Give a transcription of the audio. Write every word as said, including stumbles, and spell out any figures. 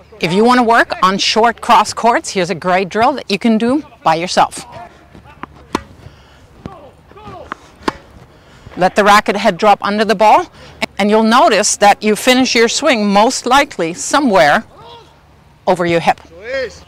If you want to work on short cross courts, here's a great drill that you can do by yourself. Let the racket head drop under the ball, and you'll notice that you finish your swing most likely somewhere over your hip.